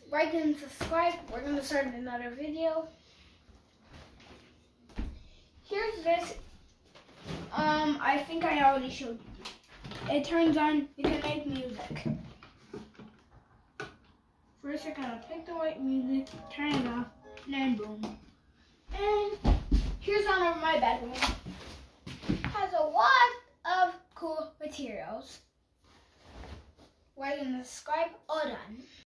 like and subscribe. We're gonna start another video. Here's this. I think I already showed you. It turns on. You can make music. First, you're gonna pick the right music, turn it off, and then boom. And here's one of my bedroom. Has a lot of cool materials. Like and subscribe. All done.